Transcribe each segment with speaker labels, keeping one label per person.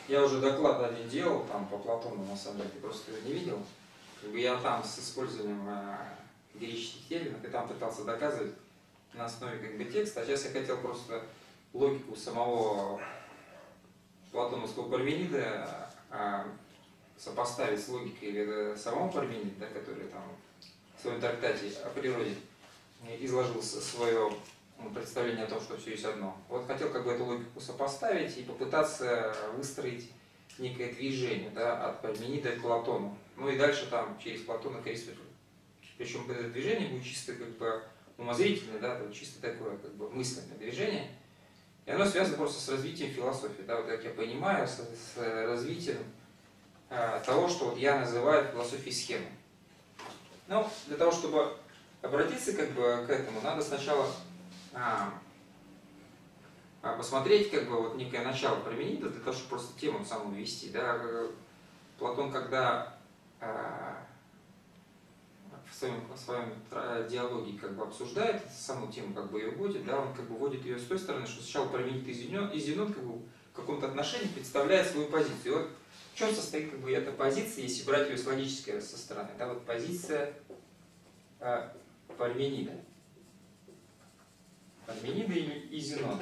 Speaker 1: Я уже доклад один делал там по Платону, на самом деле, ты просто его не видел. Как бы я там с использованием греческих терминов, и там пытался доказывать на основе как бы текста, а сейчас я хотел просто логику самого платоновского Парменида сопоставить с логикой самого Парменида, да, который там в своем трактате о природе изложил свое представление о том, что все есть одно. Вот хотел как бы эту логику сопоставить и попытаться выстроить некое движение, да, от Парменида к Платону. Ну и дальше там через Платона к Аристотелю. Причем это движение будет чисто как бы умозрительное, да, чисто такое как бы мысленное движение. И оно связано просто с развитием философии, да, вот как я понимаю, с развитием того, что вот я называю философией схемы. Ну, для того, чтобы обратиться как бы к этому, надо сначала посмотреть как бы вот некое начало Парменида, для того, чтобы просто тему саму ввести. Да. Платон, когда в своем диалоге как бы обсуждает саму тему, как бы ее вводит, да, он как бы вводит ее с той стороны, что сначала Парменид и Зенон как бы в каком-то отношении представляет свою позицию. И вот в чем состоит как бы эта позиция, если брать ее с логической со стороны, да, вот позиция Парменида. Парменида и Зенона.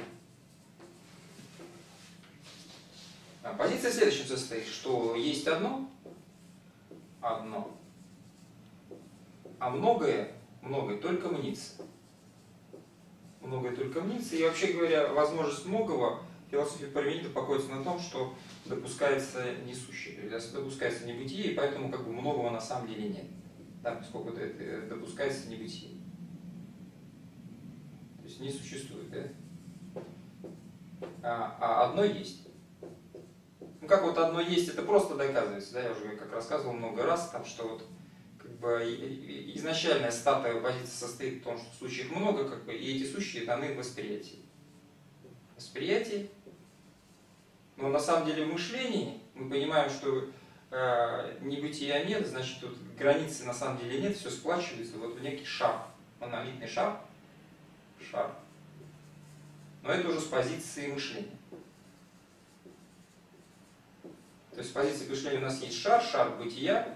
Speaker 1: Позиция в следующем состоит, что есть одно, а многое только мнится. Многое только мнится. И вообще говоря, возможность многого философия Парменида покоится на том, что допускается несущее, то есть допускается небытие, и поэтому как бы многого на самом деле нет. Да, поскольку это допускается небытие. То есть не существует, да? А одно есть. Ну как вот одно есть, это просто доказывается, да, я уже как рассказывал много раз, там, что вот как бы изначальная статовая позиция состоит в том, что сущих много, как бы, и эти сущие даны в восприятии. Восприятие. Но на самом деле в мышлении мы понимаем, что небытия нет, значит тут границы на самом деле нет, все сплачивается вот в некий шар, монолитный шар. Но это уже с позиции мышления. То есть с позиции мышления у нас есть шар бытия.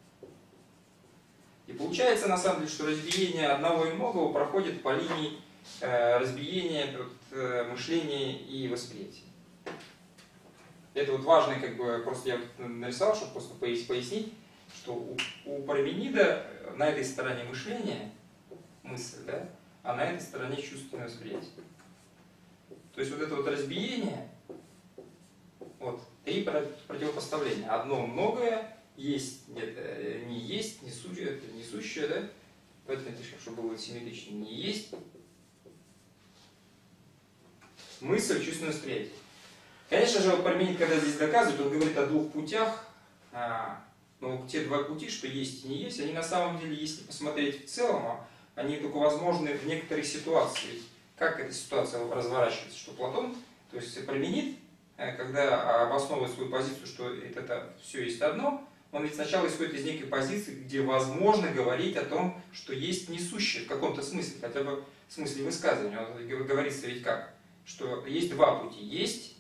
Speaker 1: И получается на самом деле, что разбиение одного и многого проходит по линии разбиения мышления и восприятия. Это вот важно, как бы, просто я нарисовал, чтобы просто пояснить, что у Парменида на этой стороне мышления мысль, да, а на этой стороне чувственное восприятие. То есть вот это вот разбиение, вот, три противопоставления. Одно многое, есть, нет, не есть, несущее, это несущее, да? Поэтому, чтобы было симметрично, не есть. Мысль, чувственное восприятие. Конечно же, Парменид, когда здесь доказывает, он говорит о двух путях. Но те два пути, что есть и не есть, они на самом деле, если посмотреть в целом, они только возможны в некоторых ситуациях. Как эта ситуация разворачивается? Что Платон, то есть Парменид, когда обосновывает свою позицию, что это все есть одно, он ведь сначала исходит из некой позиции, где возможно говорить о том, что есть несущее в каком-то смысле, хотя бы в смысле высказывания. Он говорится ведь как? Что есть два пути. Есть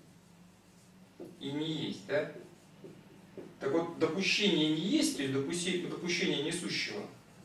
Speaker 1: и не есть, да? Так вот, допущение не есть, то есть допущение несущего,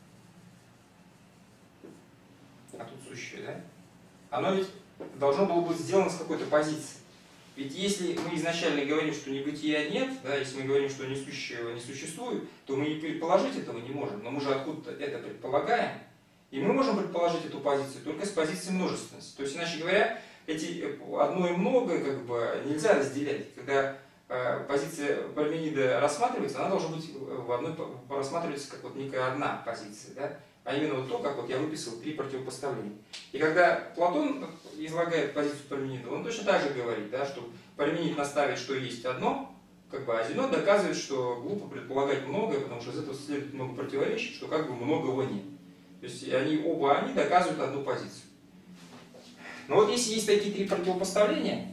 Speaker 1: а тут сущее, да? Оно ведь должно было быть сделано с какой-то позиции. Ведь если мы изначально говорим, что небытия нет, да, если мы говорим, что несущего не существует, то мы и предположить этого не можем. Но мы же откуда-то это предполагаем. И мы можем предположить эту позицию только с позиции множественности. То есть, иначе говоря, эти одно и многое как бы нельзя разделять. Когда позиция Парменида рассматривается, она должна быть рассматриваться как вот некая одна позиция, да? А именно вот то, как вот я выписал три противопоставления. И когда Платон излагает позицию Парменида, он точно так же говорит, да, что Парменид наставит, что есть одно, как бы, а Зенон доказывает, что глупо предполагать многое, потому что из этого следует много противоречий, что как бы многого нет. То есть оба они доказывают одну позицию. Но вот если есть такие три противопоставления,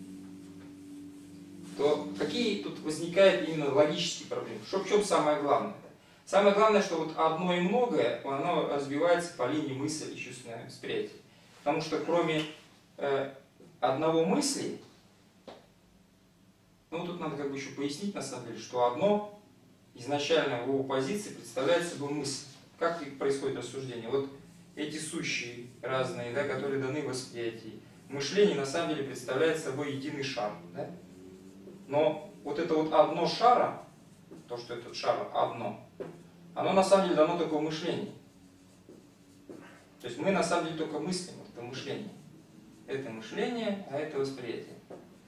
Speaker 1: то какие тут возникают именно логические проблемы? В чем самое главное? Самое главное, что вот одно и многое, оно разбивается по линии мысли и чувственного восприятия. Потому что кроме одного мысли, Ну, тут надо как бы еще пояснить, на самом деле, что одно изначально в его позиции представляет собой мысль. Как происходит рассуждение? Вот эти сущие разные, да, которые даны в восприятии. Мышление на самом деле представляет собой единый шар. Да? Но вот это вот одно шара, то, что этот шар одно, оно на самом деле дано только в мышлении. То есть мы на самом деле только мыслим, это мышление. Это мышление, а это восприятие.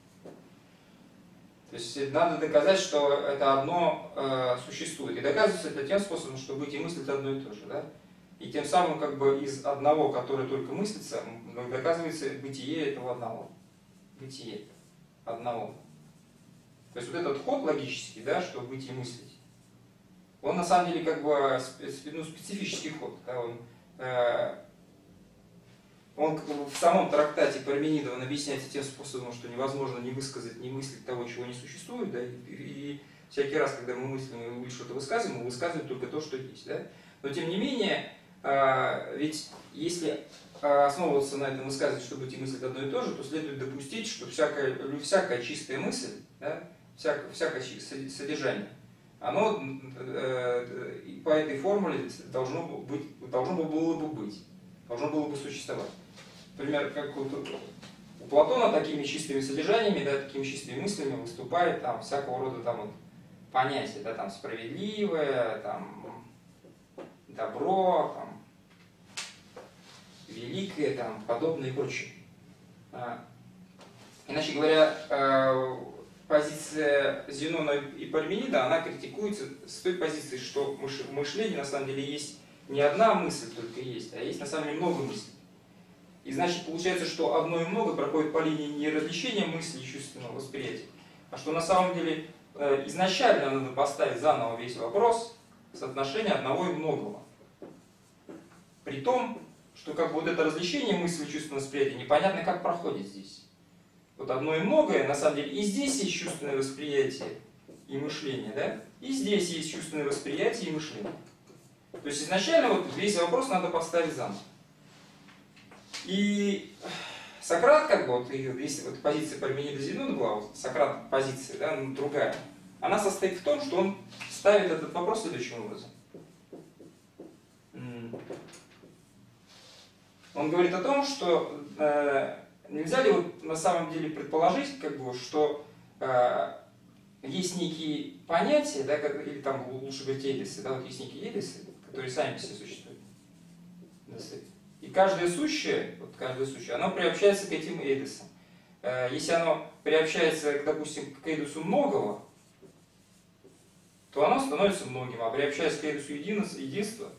Speaker 1: То есть надо доказать, что это одно существует. И доказывается это тем способом, что быть и мыслить одно и то же. Да? И тем самым как бы из одного, который только мыслится, доказывается бытие этого одного. Бытие одного. То есть вот этот ход логический, да, что быть и мыслить, он на самом деле как бы специфический ход. Да? Он в самом трактате Парменидова объясняется тем способом, что невозможно не высказать, не мыслить того, чего не существует. Да? И всякий раз, когда мы мыслим и что-то высказываем, мы высказываем только то, что есть. Да? Но тем не менее, ведь если основываться на этом высказывать, что быть и мыслить одно и то же, то следует допустить, что всякая чистая мысль, да, всякое содержание, оно по этой формуле должно было бы быть, должно было бы существовать. Например, как у Платона такими чистыми содержаниями, да, такими чистыми мыслями выступает там всякого рода там, вот, понятия, да, там справедливое, там, добро, там, великое, там, подобное и прочее. Иначе говоря, позиция Зенона и Парменида, она критикуется с той позиции, что в мышлении на самом деле есть не одна мысль только есть, а есть на самом деле много мыслей. И значит получается, что одно и много проходит по линии не различения мысли и чувственного восприятия, а что на самом деле изначально надо поставить заново весь вопрос соотношения одного и многого. При том, что как бы вот это различение мысли и чувственного восприятия непонятно как проходит здесь. Вот одно и многое, на самом деле, и здесь есть чувственное восприятие и мышление, да? И здесь есть чувственное восприятие и мышление. То есть изначально вот весь вопрос надо поставить заново. И Сократ, как бы, вот, если вот позиция Парменида Зенона была, вот Сократ позиция, да, другая, она состоит в том, что он ставит этот вопрос следующим образом. Он говорит о том, что нельзя ли вот на самом деле предположить, как бы, что есть некие понятия, да, или там лучше говорить эйдесы, да, вот есть некие эйдесы, которые сами по себе существуют. И каждое сущее, оно приобщается к этим эйдесам. Если оно приобщается, допустим, к эйдесу многого, то оно становится многим, а приобщаясь к эйдесу единства,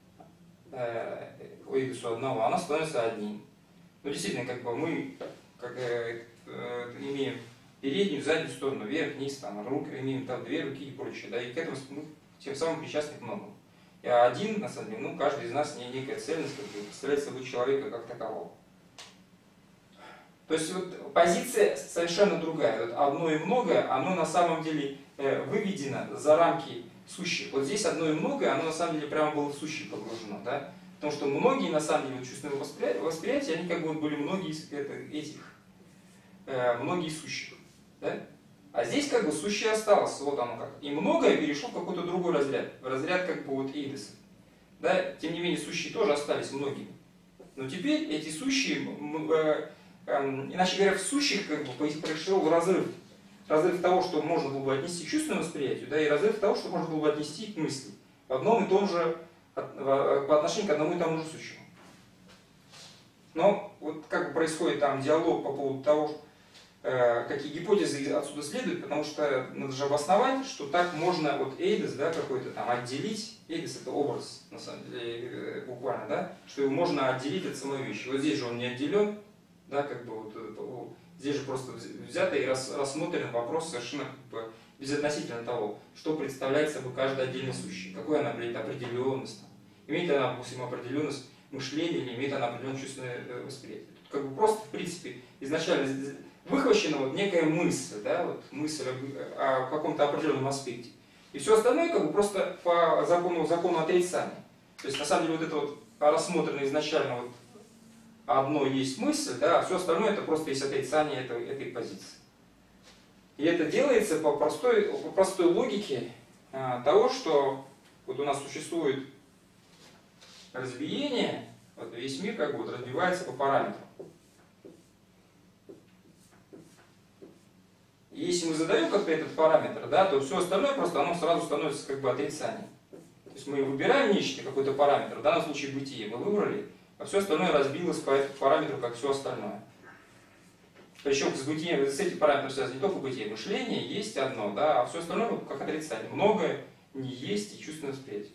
Speaker 1: к эйдесу одного, оно становится одним. Ну, действительно, как бы мы имеем переднюю, заднюю сторону, вверх, вниз, там, руки, имеем там две руки и прочее, да, и к этому мы тем самым причастны к многому. И один, на самом деле, ну, каждый из нас некая цельность, как бы, представляет собой человека как такового. То есть вот позиция совершенно другая. Вот одно и многое, оно на самом деле выведено за рамки сущих. Вот здесь одно и многое, оно на самом деле прямо было в сущие погружено, да? Потому что многие, на самом деле, чувственные восприятия, они как бы были многие из этих, многие сущих, да? А здесь как бы сущее осталось, вот оно как. И многое перешло в какой-то другой разряд, в разряд как бы вот эйдеса. Да? Тем не менее, сущие тоже остались многими. Но теперь эти сущие, иначе говоря, в сущих как бы произошел разрыв. Разрыв того, что можно было бы отнести к чувственному восприятию, да, и разрыв того, что можно было бы отнести к мысли. В одном и том же, по отношению к одному и тому же сущему. Но вот как бы происходит там диалог по поводу того, какие гипотезы отсюда следуют, потому что надо же обосновать, что так можно вот эйдес, да, какой-то там отделить. Эйдес — это образ, на самом деле, буквально, да, что его можно отделить от самой вещи. Вот здесь же он не отделен, да, как бы вот, здесь же просто взято и рассмотрен вопрос совершенно как бы безотносительно того, что представляет собой каждый отдельный сущий, какой она имеет определенность, имеет она, допустим, определенность мышления или имеет она определенное чувственное восприятие. Тут как бы просто, в принципе, изначально выхвачена вот некая мысль, да, вот мысль о каком-то определенном аспекте. И все остальное как бы просто по закону отрицания. То есть на самом деле вот это вот рассмотрено изначально вот одно есть мысль, да, а все остальное это просто есть отрицание этой позиции. И это делается по простой логике того, что вот у нас существует разбиение, вот весь мир как бы вот разбивается по параметрам. И если мы задаем как-то этот параметр, да, то все остальное просто оно сразу становится как бы отрицанием. То есть мы выбираем нечто, какой-то параметр, в данном случае бытие мы выбрали, а все остальное разбилось по этому параметру, как все остальное. Причем с бытием, с этим параметром связано не только бытие, мышление есть одно, да, а все остальное как отрицание. Многое не есть и чувственное восприятие.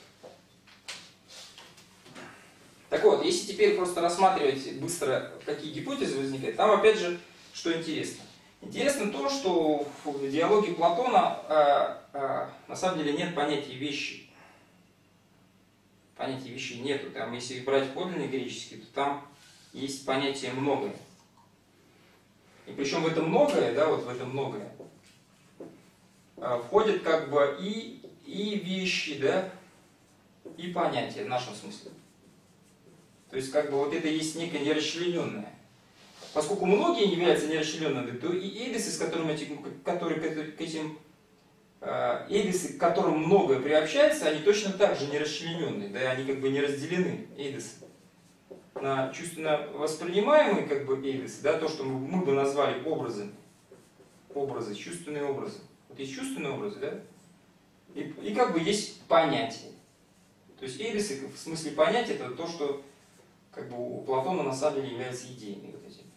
Speaker 1: Так вот, если теперь просто рассматривать быстро, какие гипотезы возникают, там опять же, что интересно. Интересно то, что в диалоге Платона на самом деле нет понятия вещи. Понятия вещей нету. Там, если брать подлинный греческий, то там есть понятие многое. И причем в это многое, да, вот в это многое, входят как бы и вещи, да, и понятия в нашем смысле. То есть как бы вот это есть некое нерасчлененное. Поскольку многие не являются нерасчленными, то и эйдесы, эйдесы, к которым многое приобщается, они точно так же нерасчлененные, да, они как бы не разделены, эйдесы. На чувственно воспринимаемые как бы эйдесы, да, то, что мы бы назвали образами, образы, чувственные образы. Вот есть чувственные образы, да, и как бы есть понятие. То есть эйдесы в смысле понятия это то, что как бы у Платона на самом деле является идеями вот этими.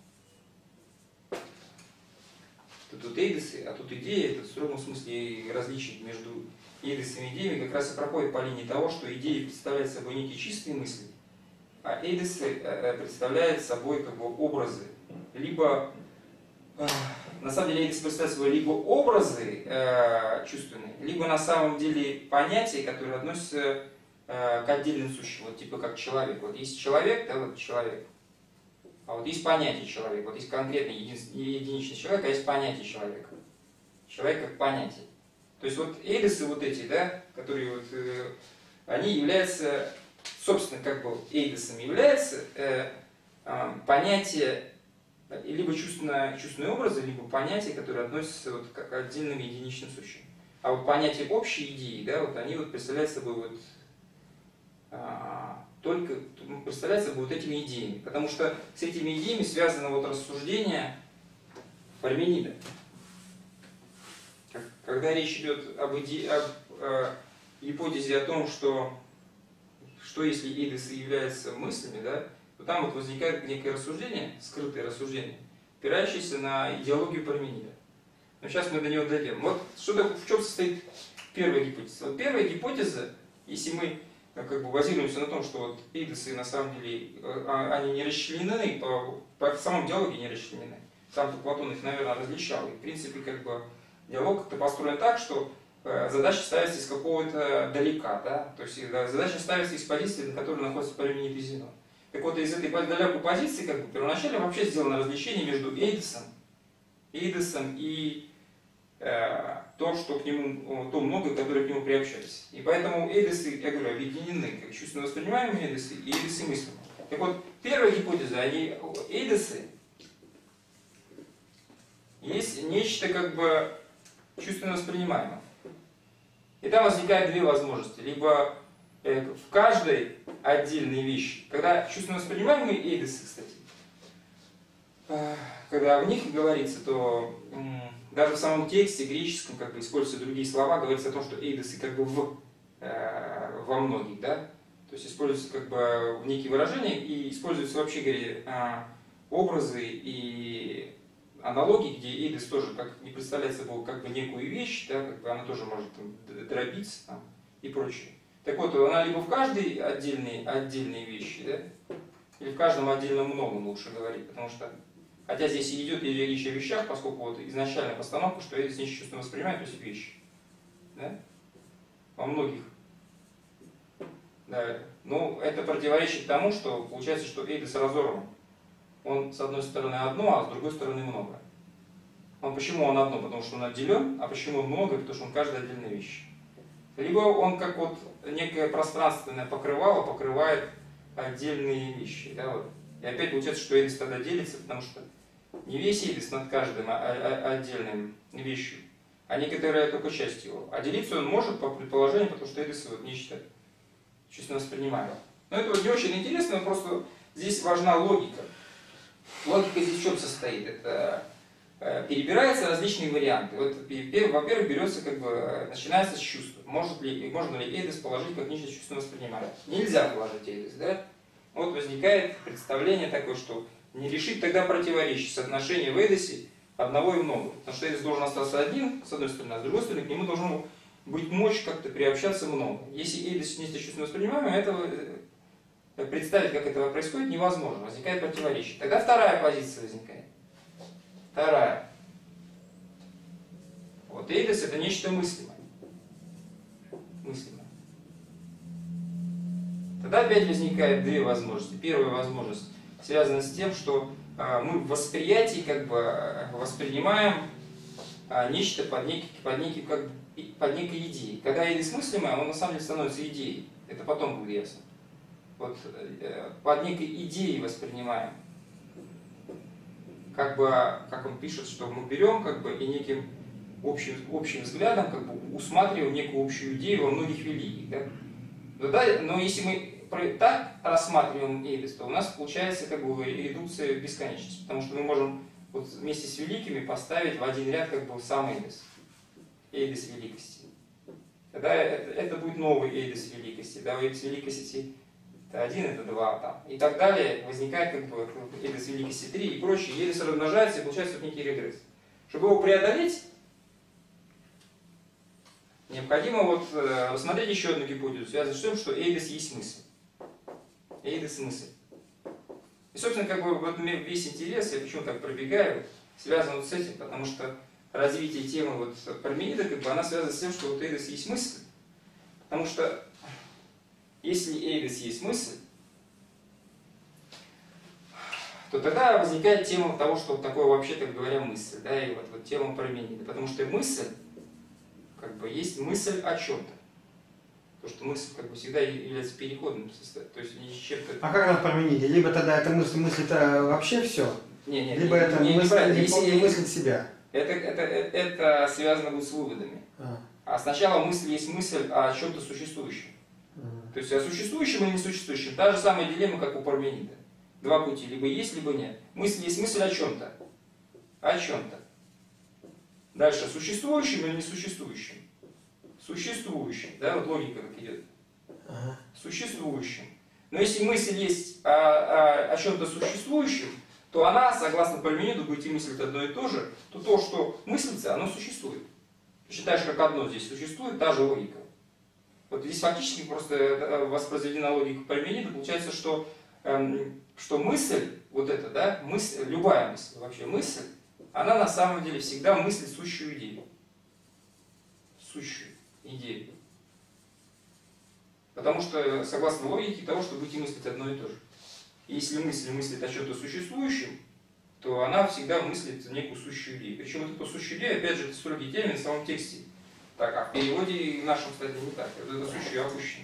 Speaker 1: Тут эйдесы, а тут идеи, это в строгом смысле различие между эйдесами и идеями как раз и проходит по линии того, что идеи представляют собой некие чистые мысли, а эйдесы представляют собой как бы образы. Либо, на самом деле эйдесы представляют собой либо образы чувственные, либо на самом деле понятия, которые относятся к отдельным сущим, вот типа как человек. Вот есть человек, да, вот человек. А вот есть понятие человека, вот есть конкретный единичный человек, а есть понятие человека. Человек как понятие. То есть вот эйдесы вот эти, да, которые вот, они являются, собственно, как бы эйдесами является понятие, либо чувственные образы, либо понятия, которые относятся вот к отдельным единичным сущим. А вот понятие общей идеи, да, вот они вот представляют собой вот только представляют собой вот этими идеями. Потому что с этими идеями связано вот рассуждение Парменида. Когда речь идет об гипотезе о том, что если эйдесы являются мыслями, да, то там вот возникает некое рассуждение, скрытое рассуждение, опирающееся на идеологию Парменида. Но сейчас мы до него дойдем. Вот в чем состоит первая гипотеза? Вот первая гипотеза, если мы как бы базируемся на том, что вот эйдесы на самом деле они не расчленены, по самом диалоге не расчленены. Сам Платон их, наверное, различал. И в принципе как бы диалог как-то построен так, что задача ставится из какого-то далека, да? То есть задача ставится из позиции, на которой находится Парменид и Зенон. Так вот, из этой далекой позиции как бы первоначально вообще сделано различение между эйдесом и то, что к нему, то многое, которое к нему приобщались. И поэтому эйдесы, я говорю, объединены как чувственно воспринимаемые эйдесы и эйдесы мыслимые. Так вот, первая гипотеза, эйдесы есть нечто как бы чувственно воспринимаемое. И там возникает две возможности. Либо в каждой отдельной вещи, когда чувственно воспринимаемые эйдесы, кстати, когда в них говорится, то даже в самом тексте греческом, как бы используются другие слова, говорится о том, что эйдесы как бы во многих, да? То есть используются как бы в некие выражения и используются вообще, говоря, образы и аналогии, где эйдес тоже как не представляет собой как бы некую вещь, да, как бы она тоже может там дробиться там, и прочее. Так вот, она либо в каждой отдельной вещи, да, или в каждом отдельном многом лучше говорить, потому что хотя здесь и идет речь о вещах, поскольку вот изначальная постановка, что эйдес нечто чувственно воспринимает, то есть вещи. Да? Во многих. Да. Но это противоречит тому, что получается, что эйдес разорван. Он с одной стороны одно, а с другой стороны много. Почему он одно? Потому что он отделен, а почему он много? Потому что он каждая отдельная вещь. Либо он как вот некое пространственное покрывало покрывает отдельные вещи. Да, вот. И опять получается, что эйдес тогда делится, потому что Не весь эйдос над каждым отдельным вещью, а некоторая только часть его. А делиться он может по предположению, потому что эйдос вот нечто чувственно воспринимаемо. Но это вот не очень интересно, но просто здесь важна логика. Логика здесь в чем состоит? Это перебираются различные варианты. Вот, во-первых, берется начинается с чувства. Можно ли эйдос положить как нечто чувственно воспринимаемое? Нельзя положить эйдос, да? Вот возникает представление такое, что не решить тогда противоречие соотношения в эйдосе одного и много. Потому что эйдос должен остаться один, с одной стороны, а с другой стороны, к нему должно быть мощь как-то приобщаться много. Если эйдос нечто чувственно воспринимаемое, этого представить, как это происходит, невозможно. Возникает противоречие. Тогда вторая позиция возникает. Вторая. Вот эйдос это нечто мыслимое. Мыслимое. Тогда опять возникает две возможности. Первая возможность связана с тем, что мы в восприятии воспринимаем нечто под некой идеей. Когда эйдос мыслимое, он на самом деле становится идеей. Это потом будет ясно. Вот под некой идеей воспринимаем. Как он пишет, что мы берем и неким общим взглядом усматриваем некую общую идею во многих великих. Да? Но если мы так рассматриваем эйдос, то у нас получается редукция в бесконечность. Потому что мы можем вместе с великими поставить в один ряд сам эйдос. Эйдос великости. Тогда это будет новый эйдос великости. Да? Эйдос великости это 1, это 2, там. И так далее. Возникает эйдос великости 3 и прочее. Эйдос размножается и получается некий регресс. Чтобы его преодолеть, необходимо рассмотреть еще одну гипотезу, связанную с тем, что эйдос есть мысль. Эйдос мысль. И, собственно, весь интерес, я почему так пробегаю, связан с этим, потому что развитие темы Парменида, она связана с тем, что эйдос есть мысль. Потому что если эйдос есть мысль, то тогда возникает тема того, что такое вообще-то говоря мысль, да, и тема Парменида. Потому что мысль, есть мысль о чем-то. Потому что мысль всегда является переходным состоянием. То есть не чем-то.
Speaker 2: А как на Пармениде? Либо тогда эта мысль это вообще все, либо это мысль себя.
Speaker 1: Это связано будет с выводами. А сначала мысль есть мысль о чем-то существующем. То есть о существующем или несуществующем. Та же самая дилемма, как у Парменида. Два пути, либо есть, либо нет. Мысль есть мысль о чем-то. О чем-то. Дальше, существующем или несуществующем? Существующем. Да, логика как идет. Существующем. Но если мысль есть о чем-то существующем, то она, согласно Пармениду, будете мыслить одно и то же, то то, что мыслится, оно существует. Считаешь, как одно здесь существует, та же логика. Здесь фактически просто воспроизведена логика Парменида, получается, что мысль, мысль, любая мысль, вообще мысль, она на самом деле всегда мыслит сущую идею. Сущую идею. Потому что, согласно логике того, что будете мыслить одно и то же. Если мысль мыслит о чем-то существующем, то она всегда мыслит некую сущую идею. Причем эту сущую идею, опять же, это строгий термин в самом тексте. Так, а в переводе нашем, кстати, не так. Это сущую опущено.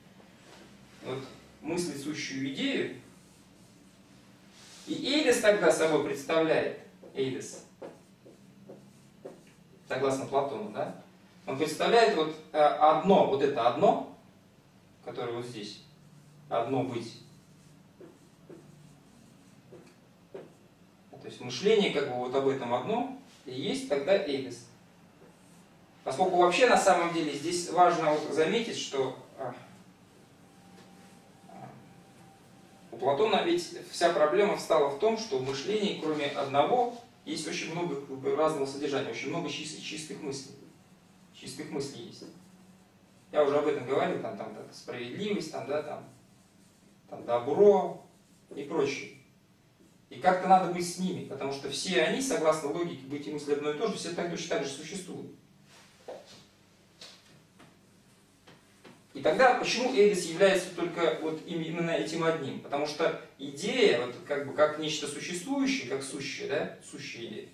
Speaker 1: Мыслить сущую идею. И эйдос тогда собой представляет, эйдос, согласно Платону, да? Он представляет одно, это одно, которое здесь, одно быть. То есть мышление об этом одно, и есть тогда эйдос. Поскольку вообще на самом деле здесь важно заметить, что у Платона ведь вся проблема встала в том, что в мышлении, кроме одного, есть очень много разного содержания, очень много чистых мыслей. Чистых мыслей есть. Я уже об этом говорил, там справедливость, там добро и прочее. И как-то надо быть с ними, потому что все они, согласно логике быть и мысли одно и то же, все точно так же существуют. И тогда почему эйдос является только именно этим одним? Потому что идея, как нечто существующее, как сущая, да, сущая идея,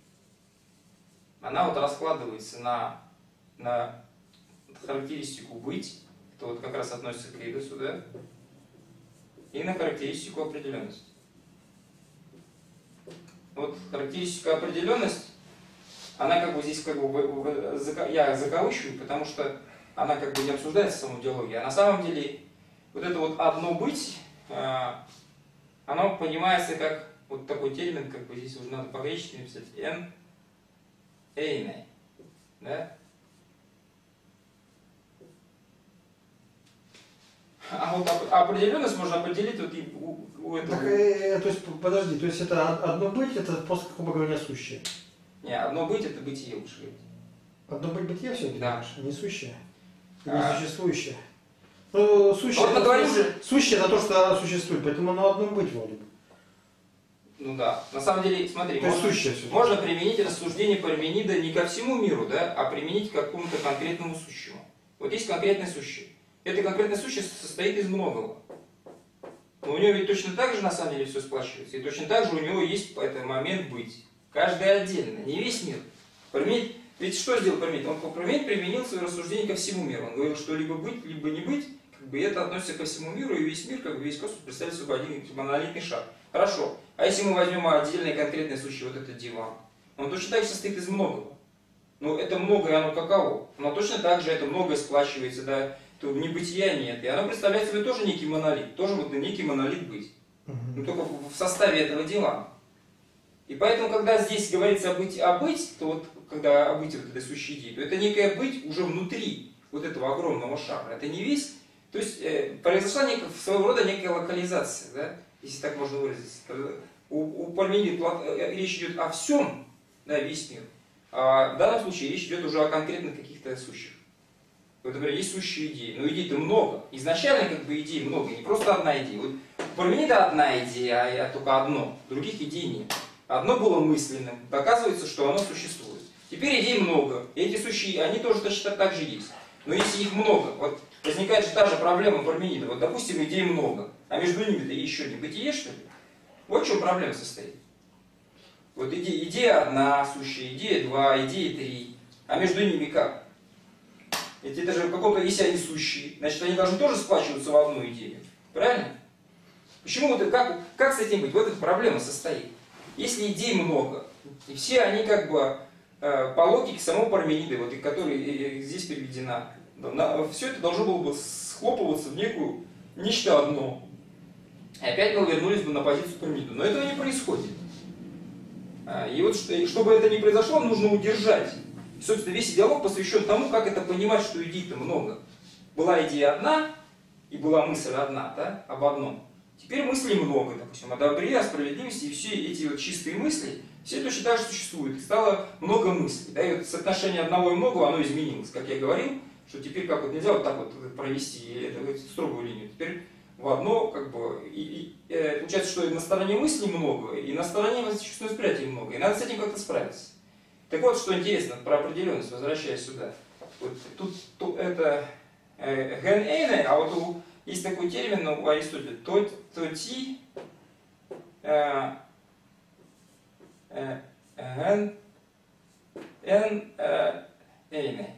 Speaker 1: она раскладывается на характеристику быть, это как раз относится к эйдосу, да, и на характеристику определенности. вот характеристика определенность, она как бы здесь как бы я закавычиваю, потому что она как бы не обсуждается в самом диалоге. А на самом деле вот это вот одно быть, оно понимается как вот такой термин, как бы здесь уже надо по-гречески написать «эн эйне». Да? А вот определенность можно определить вот и у этого.
Speaker 2: Так, то есть, подожди, то есть это одно быть, это просто, грубо говоря, сущее.
Speaker 1: Не, одно быть это бытие лучше говорить.
Speaker 2: Одно быть бытие все-таки?
Speaker 1: Да.
Speaker 2: Не сущее. Не существующее. Ну, сущее,
Speaker 1: вот
Speaker 2: сущее это то, что существует, поэтому оно одно быть вроде бы.
Speaker 1: Ну да. На самом деле, смотри,
Speaker 2: можно
Speaker 1: применить рассуждение Парменида не ко всему миру, да, а применить к какому-то конкретному сущему. Вот есть конкретное сущее. Это конкретное сущее состоит из многого. Но у него ведь точно так же на самом деле все сплачивается. И точно так же у него есть в этот момент быть. Каждый отдельно, не весь мир. Парменид, ведь что сделал Парменид? Парменид применил свое рассуждение ко всему миру. Он говорил, что либо быть, либо не быть, как бы это относится ко всему миру, и весь мир, как бы весь космос представляет собой один монолитный шар. Хорошо. А если мы возьмем отдельное конкретное сущее, вот этот диван, он точно так же состоит из многого. Но это многое, оно каково? Но точно так же это многое сплачивается, да, то небытия нет. И оно представляет себе тоже некий монолит. Тоже вот некий монолит быть. Но только в составе этого дивана. И поэтому, когда здесь говорится о быть, то вот, когда о бытии вот этой сущей идеи, то это некое быть уже внутри вот этого огромного шара. Это не весь. То есть произошла своего рода некая локализация, да, если так можно выразиться. У Парменида речь идет о всем, да, весь мир. А в данном случае речь идет уже о конкретных каких-то сущих. Вот, например, есть сущие идеи, но идей-то много. Изначально как бы идей много, не просто одна идея. Вот у Парменида одна идея, а только одно. Других идей нет. Одно было мысленным, доказывается, что оно существует. Теперь идей много. И эти сущие, они тоже точно так же есть. Но если их много, вот возникает же та же проблема Парменида. Вот, допустим, идей много, а между ними-то еще не бытие, что ли? Вот в чем проблема состоит. Вот идея одна сущая, идея два, идея три. А между ними как? Ведь это же в каком-то, если они сущие, значит они должны тоже сплачиваться в одну идею. Правильно? Почему вот как с этим быть? Вот эта проблема состоит. Если идей много, и все они как бы по логике самого Парменида, вот, которая здесь приведена, все это должно было бы схлопываться в некую нечто одно. И опять мы вернулись бы на позицию Парменида. Но этого не происходит. И вот чтобы это не произошло, нужно удержать. И, собственно, весь диалог посвящен тому, как это понимать, что идей-то много. Была идея одна, и была мысль одна, да, об одном. Теперь мыслей много, допустим, о добре, о справедливости, и все эти вот чистые мысли, все точно так же существуют. И стало много мыслей. Да, и вот соотношение одного и многого, оно изменилось. Как я говорил, что теперь как вот нельзя вот так вот провести эту строгую линию. Теперь в одно, как бы, получается, что и на стороне мыслей много, и на стороне чувственного восприятия много. И надо с этим как-то справиться. Так вот, что интересно про определенность, возвращаясь сюда. Вот тут это ген эйне, а вот есть такой термин у Аристотеля, тоти ген эйне.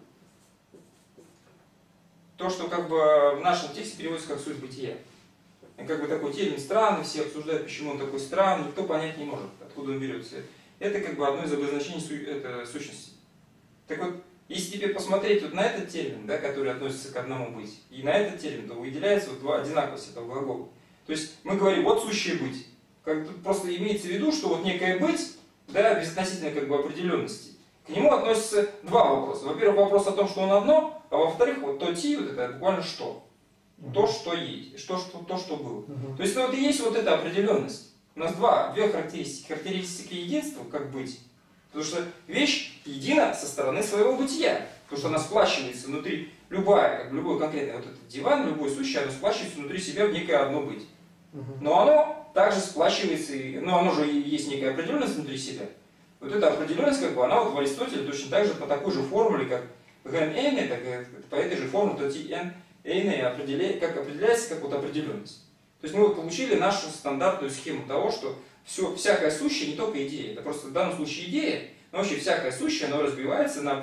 Speaker 1: То, что как бы в нашем тексте переводится как суть бытия. И как бы такой термин странный, все обсуждают, почему он такой странный, никто понять не может, откуда он берется. Это как бы одно из обозначений сущности. Так вот, если теперь посмотреть вот на этот термин, да, который относится к одному быть, и на этот термин, то выделяется вот два одинаковость этого глагола. То есть мы говорим, вот сущее быть. Как тут просто имеется в виду, что вот некое быть, да, безотносительно как бы определенности, к нему относятся два вопроса. Во-первых, вопрос о том, что он одно, а во-вторых, вот то ти, вот это буквально что. То, что есть, то, что было. То есть вот и есть вот эта определенность. У нас две характеристики. Характеристика единства, как быть. Потому что вещь едина со стороны своего бытия. Потому что она сплачивается внутри, любой конкретный вот этот диван, любое сущее, оно сплачивается внутри себя в некое одно быть. Но оно также сплачивается, но оно же есть некая определенность внутри себя. Вот эта определенность, как бы, она вот в Аристотеле точно так же по такой же формуле, как ген эйне, так по этой же формуле, то ти эйне определяется как вот определенность. То есть мы вот получили нашу стандартную схему того, что всякое сущее не только идея, это просто в данном случае идея, но вообще всякое сущее, оно разбивается на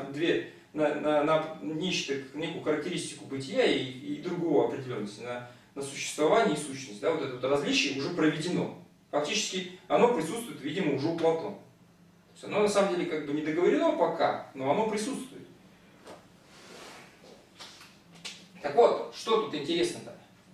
Speaker 1: некую характеристику бытия и другого определенности, на существование и сущность. Да, вот это вот различие уже проведено. фактически оно присутствует, видимо, уже у Платона. То есть оно на самом деле как бы не договорено пока, но оно присутствует. Так вот, что тут интересно-то?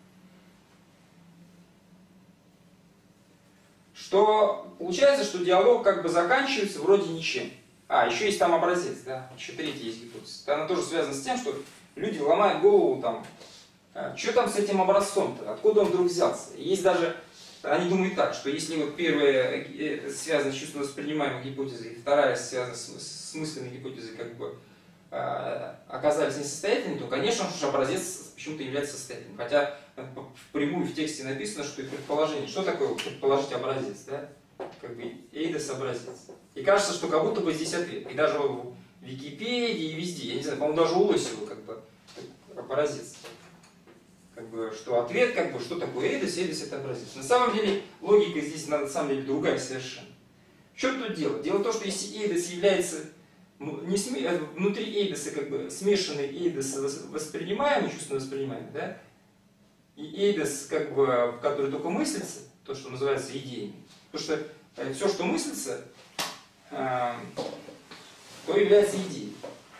Speaker 1: Что получается, что диалог как бы заканчивается вроде ничем. Еще есть там образец, да, еще третий есть гипотеза. Она тоже связана с тем, что люди ломают голову там, что там с этим образцом-то, откуда он вдруг взялся. И есть даже, они думают так, что если вот первая связана с чувственно воспринимаемой гипотезой, вторая связана с мысленной гипотезой, как бы оказались несостоятельными, то, конечно же, образец почему-то является состоятельным. Хотя впрямую в тексте написано, что и предположение. Что такое предположить образец, да? Как бы эйдос образец. И кажется, что как будто бы здесь ответ. И даже в Википедии, и везде, я не знаю, по-моему, даже у Лосева как бы образец. Как бы, что ответ, как бы, что такое эйдос, эйдос это образец. На самом деле, логика здесь на самом деле другая совершенно. Что тут дело? Дело в том, что если эйдос является внутри эйдоса как бы смешанный эйдос воспринимаемый, чувственно воспринимаемый, да? И эйдос, как бы, который только мыслится, то, что называется идеями. Потому что все, что мыслится, то является идеей.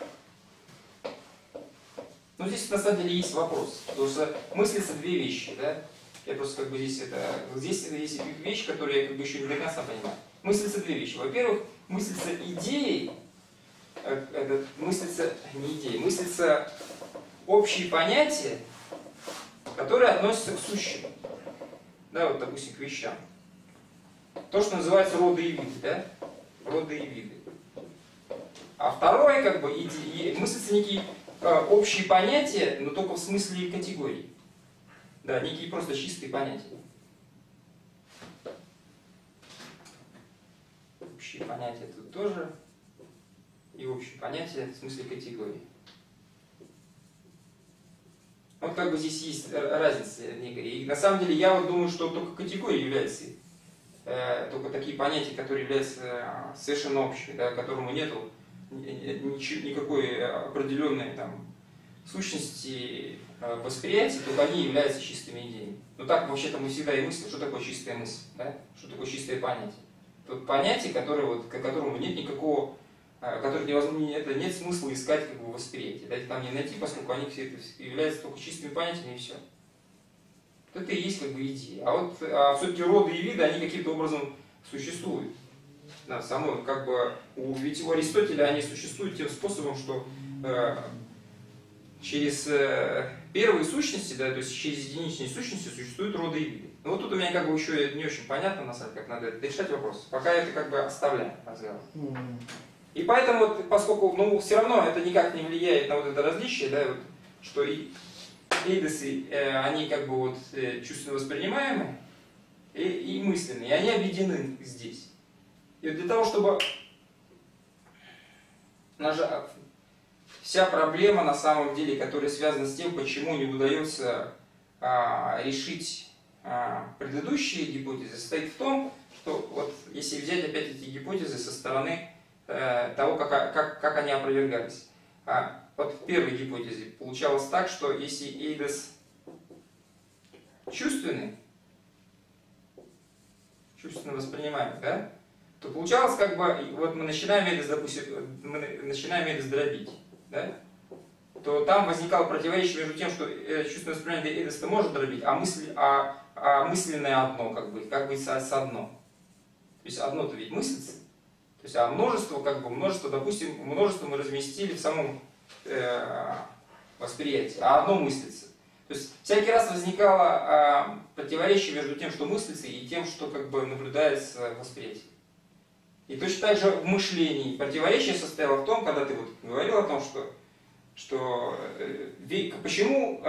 Speaker 1: Но здесь на самом деле есть вопрос, потому что мыслятся две вещи, да? Я просто как бы здесь есть вещь, которую я как бы еще не до конца понимаю. Мыслятся две вещи. Во-первых, мыслится идеей, мыслится не идеей, мыслится общие понятия, которые относятся к сущему. Да, вот, допустим, к вещам. То, что называется роды и виды, да? Роды и виды. А второе, как бы, мыслятся некие общие понятия, но только в смысле категорий. Да, некие просто чистые понятия. Общие понятия тут тоже. И общие понятия в смысле категорий. Вот как бы здесь есть разница некая. И на самом деле я вот думаю, что только категории являются, только такие понятия, которые являются совершенно общими, да, которому нету никакой определенной там сущности восприятия, только они являются чистыми идеями. Но так вообще-то мы всегда и мыслим, что такое чистая мысль, да? Что такое чистое понятие. Тут понятие, которое, вот, к которому нет никакого, которых невозможно, это нет смысла искать как бы восприятие. Да? Там не найти, поскольку они все это являются только чистыми понятиями и все. Вот это и есть как бы идея. А все-таки роды и виды, они каким-то образом существуют. Да, самой, как бы, ведь у Аристотеля они существуют тем способом, что через первые сущности, да, то есть через единичные сущности существуют роды и виды. Но вот тут у меня как бы еще не очень понятно, на самом деле, как надо решать вопрос. Пока это как бы оставляем разговор. И поэтому, вот, поскольку, ну, все равно это никак не влияет на вот это различие, да, вот, что и эйдосы, они как бы вот чувственно воспринимаемы и мысленные, и они объединены здесь. И для того, чтобы вся проблема на самом деле, которая связана с тем, почему не удается решить предыдущие гипотезы, состоит в том, что вот если взять опять эти гипотезы со стороны того, как они опровергались. Вот в первой гипотезе получалось так, что если эйдос чувственный, чувственно воспринимаемый, да, то получалось как бы, вот мы начинаем эйдос, допустим, мы начинаем эйдос дробить, да, то там возникало противоречие между тем, что чувственно воспринимаемый эйдос-то может дробить, а мысленное одно, как бы с одно. То есть одно-то ведь мыслится. То есть, а множество, как бы, допустим, множество мы разместили в самом восприятии, а одно мыслится. То есть всякий раз возникало противоречие между тем, что мыслится, и тем, что как бы наблюдается в восприятии. И точно так же в мышлении противоречие состояло в том, когда ты вот говорил о том, что почему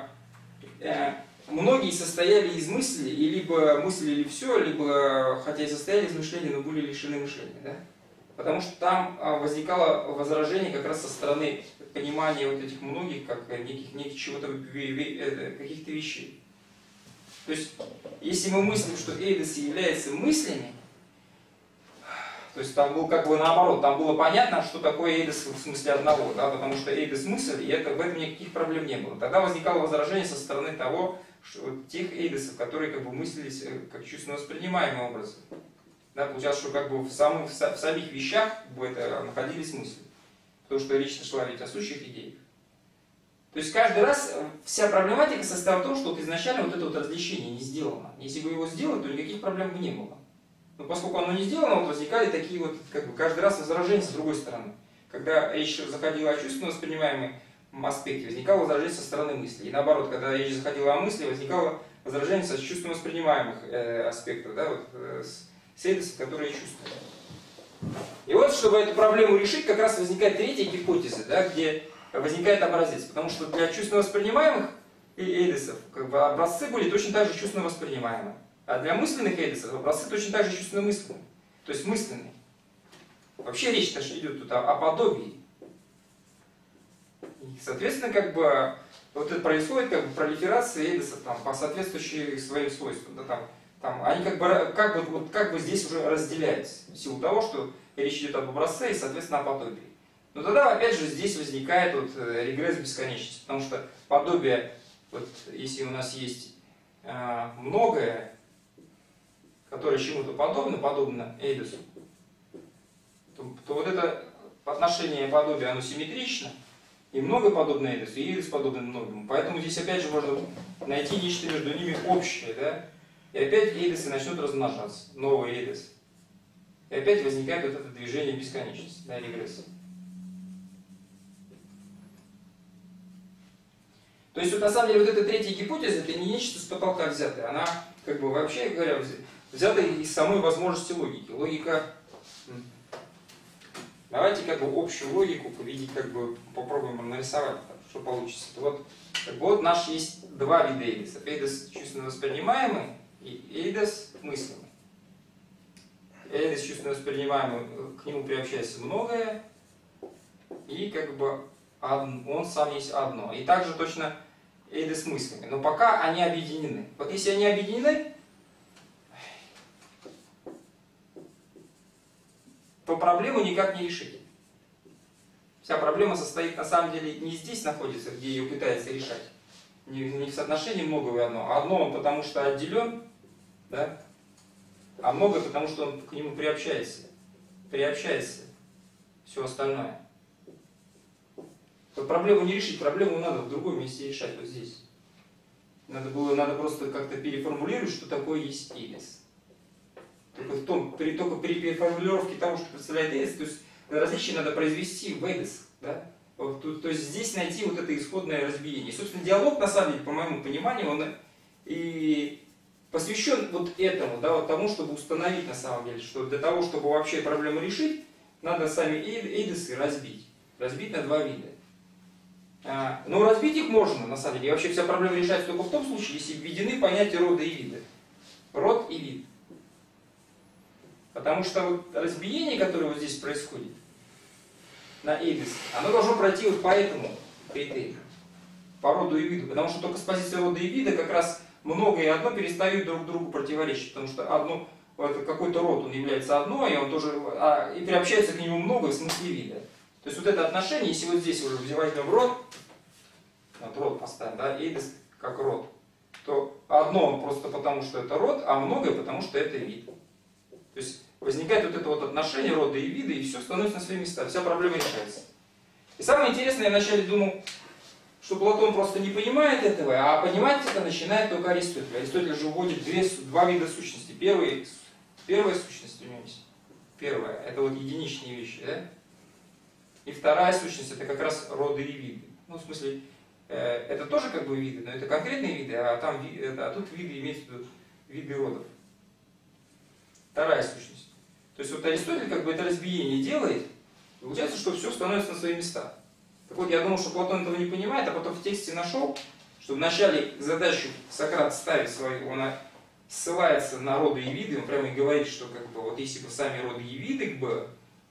Speaker 1: многие состояли из мысли, и либо мыслили все, либо, хотя и состояли из мышления, но были лишены мышления. Да? Потому что там возникало возражение как раз со стороны понимания вот этих многих, как неких чего-то, каких-то вещей. То есть, если мы мыслим, что эйдосы являются мыслями, то есть там было как бы наоборот, там было понятно, что такое эйдос в смысле одного, да, потому что эйдос мысль, и в этом никаких проблем не было. Тогда возникало возражение со стороны того, вот тех эйдосов, которые как бы мыслились как чувственно воспринимаемые образы. Да, получалось, что как бы в самих вещах как бы, это находились мысли. Потому что речь шла ведь о сущих идеях. То есть каждый раз вся проблематика состояла в том, что вот изначально вот это вот различение не сделано. Если бы его сделали, то никаких проблем бы не было. Но поскольку оно не сделано, вот возникали такие вот, как бы каждый раз возражения с другой стороны. Когда речь заходила о чувственно воспринимаемом аспекте, возникало возражение со стороны мысли. И наоборот, когда речь заходила о мысли, возникало возражение со чувственно воспринимаемых аспектов, да, вот, с эйдосов, которые чувствуют. И вот, чтобы эту проблему решить, как раз возникает третья гипотеза, да, где возникает образец. Потому что для чувственно воспринимаемых эйдосов как бы, образцы были точно так же чувственно воспринимаемы. А для мысленных эйдосов образцы точно так же чувственно мысленные. То есть мысленные. Вообще речь-то идет тут о подобии. И, соответственно, как бы, вот это происходит как бы, пролиферация эйдосов там, по соответствующим своим свойствам. Да, там, они как бы здесь уже разделяются. В силу того, что речь идет об образце и, соответственно, о подобии. Но тогда, опять же, здесь возникает вот регресс бесконечности. Потому что подобие, вот, если у нас есть многое, которое чему-то подобно эйдосу, то вот это отношение подобия, оно симметрично, и много подобно эйдосу, и эйдос подобен многому. Поэтому здесь опять же можно найти нечто между ними общее, да? И опять эйдосы начнут размножаться, новые эйдосы. И опять возникает вот это движение бесконечности, да, регресса. То есть, вот, на самом деле, вот эта третья гипотеза, это не нечто с потолка взятое. Она, как бы, вообще говоря, взята из самой возможности логики. Логика... Давайте, как бы, общую логику видеть, как бы, попробуем нарисовать, что получится. Вот, как бы, вот наш есть два вида эйдосов. Эйдос чувственно воспринимаемый и эйдос мысленный. Эйдос чувственно воспринимаемый, к нему приобщается многое, и, как бы, он сам есть одно. И также точно эйдос мыслями. Но пока они объединены. Вот если они объединены, то проблему никак не решить. Вся проблема состоит на самом деле не здесь находится, где ее пытается решать. Не в соотношении многого и одно. Одно он потому что отделен, да? А многое потому что он к нему приобщается. Приобщается все остальное. Вот проблему не решить, проблему надо в другом месте решать, вот здесь. Надо просто как-то переформулировать, что такое есть эйдос. Только при переформулировке того, что представляет эйдос, то есть различие надо произвести в эйдос. Да? Вот, то есть здесь найти вот это исходное разбиение. И, собственно, диалог, на самом деле, по моему пониманию, он и посвящен вот этому, да, вот тому, чтобы установить, на самом деле, что для того, чтобы вообще проблему решить, надо сами эйдосы разбить. Разбить на два вида. Но разбить их можно, на самом деле. И вообще вся проблема решается только в том случае, если введены понятия рода и вида. Род и вид. Потому что вот разбиение, которое вот здесь происходит на эйдос, оно должно пройти вот по этому критерию. По роду и виду. Потому что только с позиции рода и вида как раз многое и одно перестают друг другу противоречить. Потому что какой-то род, он является одно, и он тоже и приобщается к нему много в смысле вида. То есть вот это отношение, если вот здесь уже возьмем род, вот род поставим, да, эйдос как род, то одно просто потому, что это род, а многое потому, что это вид. То есть возникает вот это вот отношение рода и вида, и все становится на свои места, вся проблема решается. И самое интересное, я вначале думал, что Платон просто не понимает этого, а понимать это начинает только Аристотель. Аристотель же вводит два вида сущности. Первая сущность у него есть. Первая, это вот единичные вещи, да? И вторая сущность, это как раз роды и виды. Ну, в смысле, это тоже как бы виды, но это конкретные виды, а тут виды имеются в виду виды родов. Вторая сущность. То есть вот Аристотель как бы это разбиение делает, и получается, что все становится на свои места. Так вот, я думал, что Платон этого не понимает, а потом в тексте нашел, что вначале задачу Сократ ставит свою, он ссылается на роды и виды, он прямо и говорит, что как бы вот если бы сами роды и виды как бы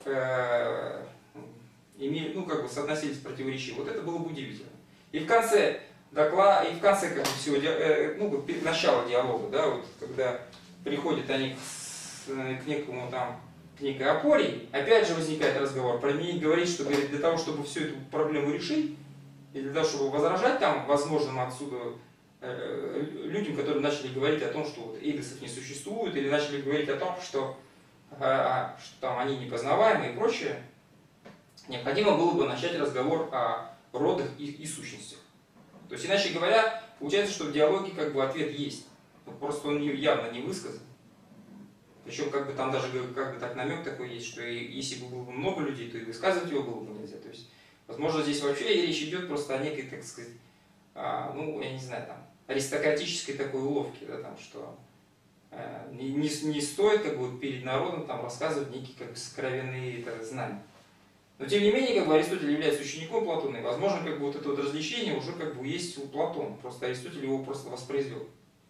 Speaker 1: имели, ну, как бы соотносились противоречиво, вот это было бы удивительно. И в конце доклада, и в конце как бы всего, начала диалога, да, вот, когда приходят они к некому там, к некой опоре, опять же возникает разговор, Парменид говорит, что говорит, для того, чтобы всю эту проблему решить, и для того, чтобы возражать там возможным отсюда людям, которые начали говорить о том, что вот эйдосов не существует, или начали говорить о том, что там они непознаваемы и прочее, необходимо было бы начать разговор о родах и сущностях. То есть, иначе говоря, получается, что в диалоге как бы ответ есть, но просто он явно не высказан. Причем как бы там даже как бы так намек такой есть, что если бы было бы много людей, то и высказывать его было бы нельзя. То есть, возможно, здесь вообще речь идет просто о некой, так сказать, ну, я не знаю, там, аристократической такой уловке, да, там, что не стоит как бы перед народом там рассказывать некие как бы сокровенные знания. Но тем не менее, как бы Аристотель является учеником Платона, и возможно, как бы вот это вот развлечение уже как бы есть у Платона, просто Аристотель его просто воспроизвел.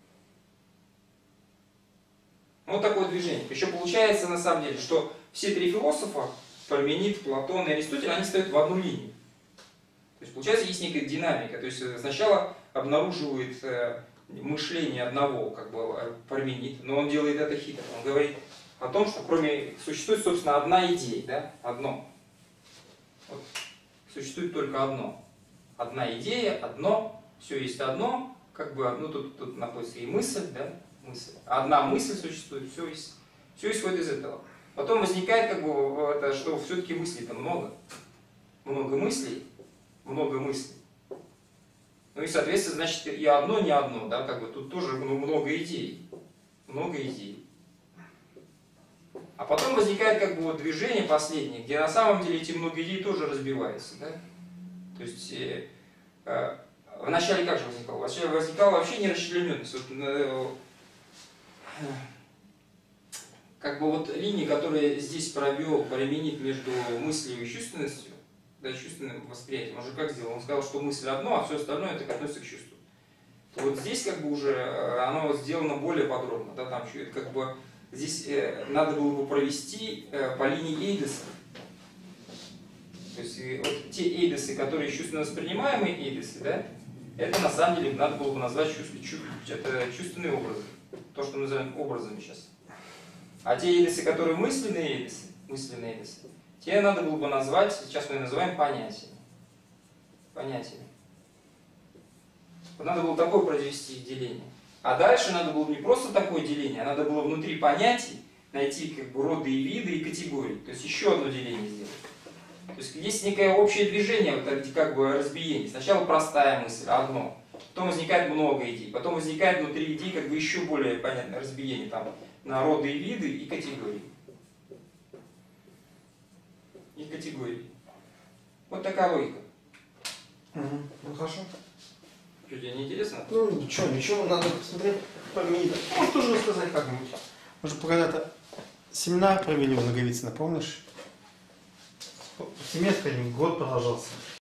Speaker 1: Вот такое движение. Еще получается на самом деле, что все три философа, Парменид, Платон и Аристотель, они стоят в одну линию. То есть получается есть некая динамика. То есть сначала обнаруживает мышление одного, как бы Парменид, но он делает это хитро. Он говорит о том, что существует, собственно, одна идея, да? Одно. Вот. Существует только одно. Одна идея, одно, все есть одно, как бы, ну тут находится и мысль, да? Мысль. Одна мысль существует, все исходит из этого. Потом возникает, как бы, это, что все-таки мыслей-то много. Много мыслей. Ну и, соответственно, значит, и одно, не одно, да, как бы тут тоже много идей. Много идей. А потом возникает, как бы, вот движение последнее, где на самом деле эти много идей тоже разбиваются, да. То есть, вначале как же возникало? Вначале возникала вообще нерасчлененность. Вот, как бы вот линия, которую здесь провел Парменид между мыслью и чувственностью, да, чувственным восприятием, он же как сделал? Он сказал, что мысль одно, а все остальное это относится к чувству. Вот здесь как бы уже оно сделано более подробно, да, там как бы здесь надо было бы провести по линии эйдосов. То есть вот те эйдосы, которые чувственно воспринимаемые эйдосы, да, это на самом деле надо было бы назвать чувственные образы. То, что мы называем образами сейчас. А те эйдосы, которые мысленные эйдосы, те надо было бы назвать, сейчас мы называем понятиями. Понятиями. Вот надо было такое произвести деление. А дальше надо было не просто такое деление, а надо было внутри понятий найти как бы роды и виды и категории. То есть еще одно деление сделать. То есть есть некое общее движение, вот, как бы разбиение. Сначала простая мысль, одно. Потом возникает много идей. Потом возникает внутри идей как бы еще более понятное разбиение там, на роды и виды и категории. И категории. Вот такая логика.
Speaker 2: Ну хорошо.
Speaker 1: Что, тебе не интересно?
Speaker 2: Ну ничего, надо посмотреть Парменида. Может тоже рассказать как-нибудь. Может когда-то семинар провели у Наговицына, помнишь? Семестр год продолжался.